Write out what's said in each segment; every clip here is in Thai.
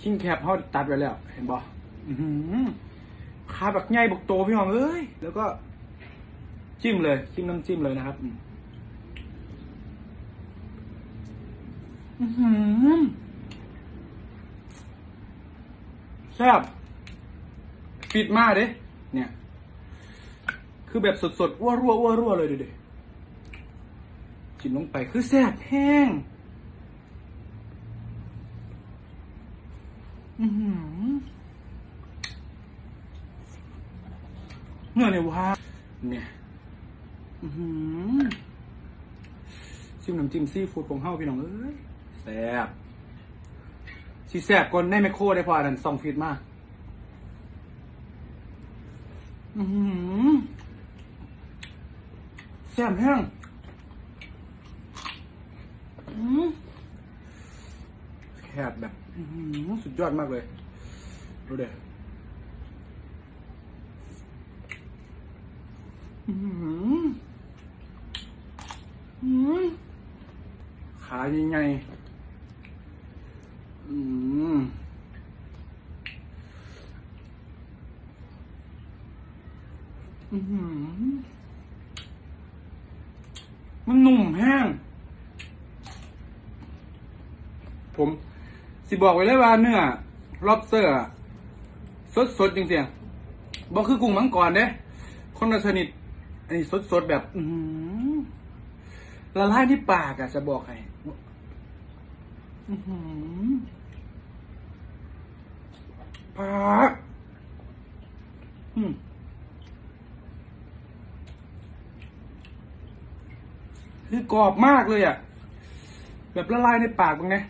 คิงแคบเขาตัดไว้แล้วเห็นบ่ขาแบบใหญ่บักโตพี่น้องเอ้ยแล้วก็จิ้มเลยจิ้มน้ำจิ้มเลยนะครับแซ่บปิดมากเด้เนี่ยคือแบบสดๆอ้วรั่วเลยเด็ดจิ้มลงไปคือแซ่บแห้งเนื้อเนี่ยว้าเนี่ยจิ้มน้ำจิ้มซีฟู้ดของเฮาพี่น้องเอ้ยแซ่บสีแซ่บก่อนในไมโครได้พออันนั้น2 ฟีตมากแซ่บแห้งแคบแบบสุดยอดมากเลยดูเด็ดขายังไงมันนุ่มแห้งผมสิบอกไว้เลยว่าเนื้อlobsterสดจริงๆบอกคือกุ้งมังกรเด้คนละชนิดอันนี้สดแบบละลายในปากอะจะบอกให้ปากคือกรอบมากเลยอะแบบละลายในปากมึงไง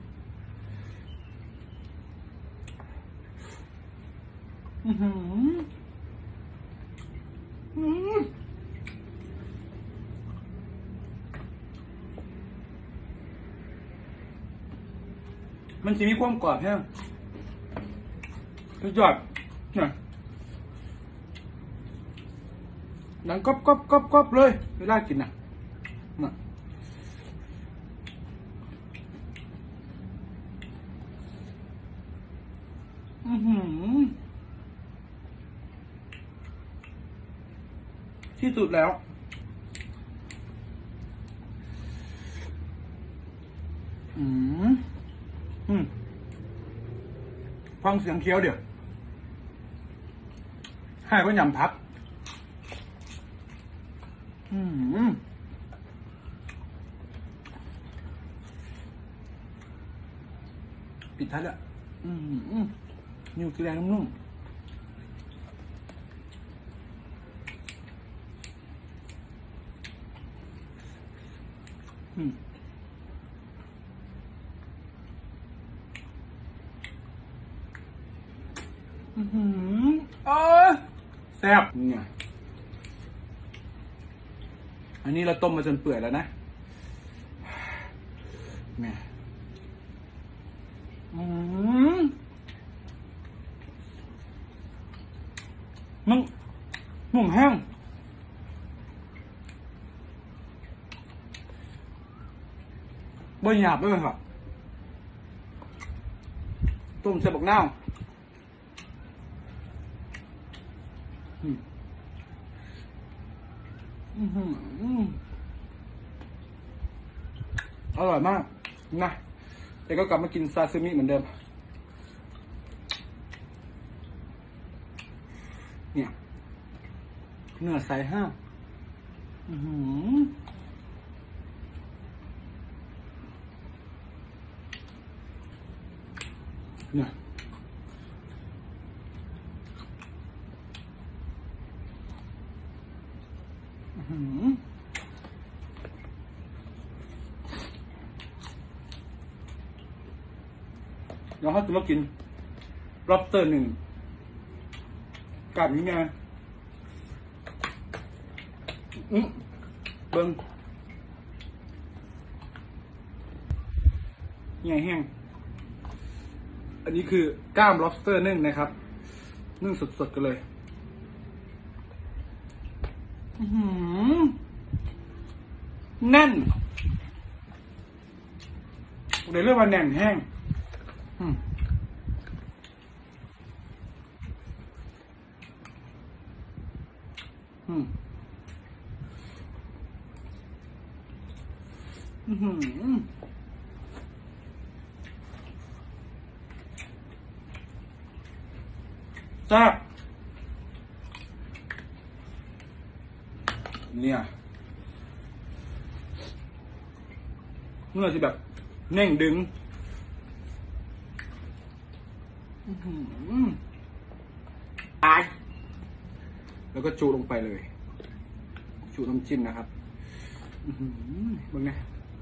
มันจะมีความกรอบแห้งสุดยอดเนี่ยดังก๊อบเลยเวลากินน่ะที่สุดแล้วฟังเสียงเคี้ยวเดี๋ยวให้ก็ยำพักปิดท้ายแล้วนิ้วกระแดงนุ่มแซ่บเนี่ยอันนี้เราต้มมาจนเปื่อยแล้วนะเนี่ยนุ่มแห้งบ่หยาบด้วยครับต้มใส่บักนาวอร่อยมากนะแต่ก็กลับมากินซาซิมิเหมือนเดิมเนี่ยเนื้อใสห้าเนี่ยเราให้คุณมากินlobster 1กับยังไงเบิ้งไงแห้งอันนี้คือกล้าม lobster นึ่งนะครับนึ่งสดๆกันเลยแน่นเดี๋ยวเรียกว่าแน่นแห้งแซ่บเนี่ยเมื่อที่แบบเน่งดึงตายแล้วก็จูลงไปเลยจูน้ำจิ้มนะครับมึงไง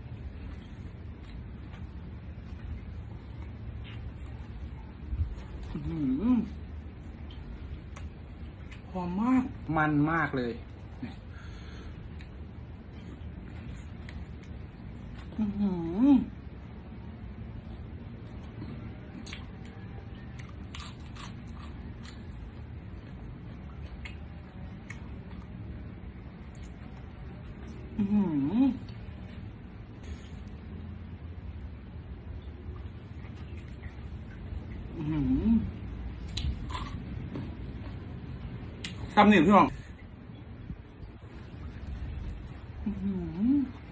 หอมมากมันมากเลยซ้ำหนึ่งพี่น้อง